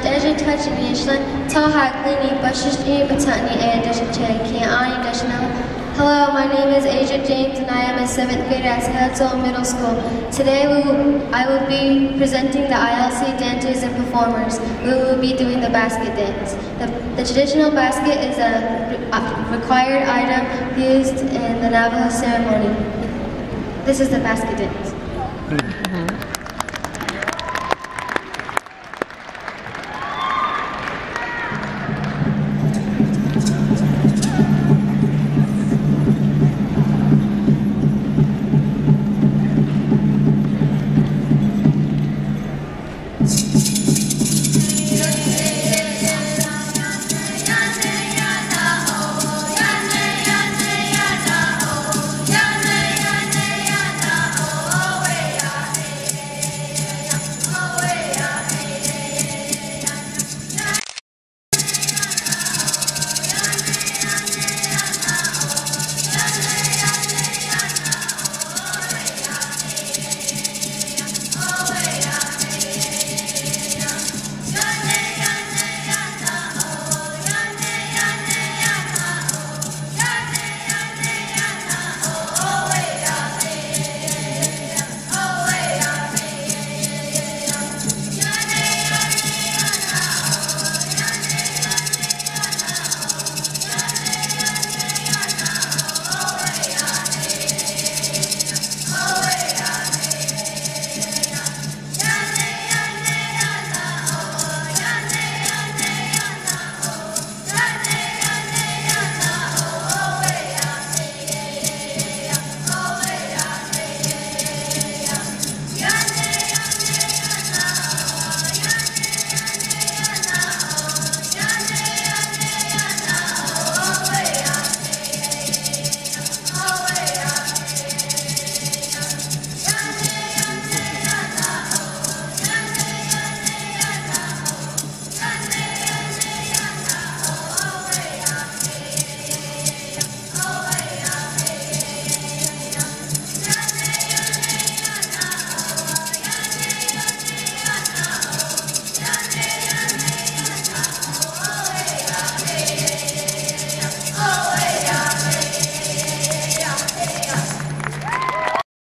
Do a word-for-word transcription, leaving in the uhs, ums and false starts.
Asia touch in Ishland, tell Haglini, Bushishni, Batani, and Dashna. Hello, my name is Asia James and I am a seventh grader at Herzl Middle School. Today we will, I will be presenting the I L C dancers and performers. We will be doing the basket dance. The, the traditional basket is a, a required item used in the Navajo ceremony. This is the basket dance. Mm-hmm.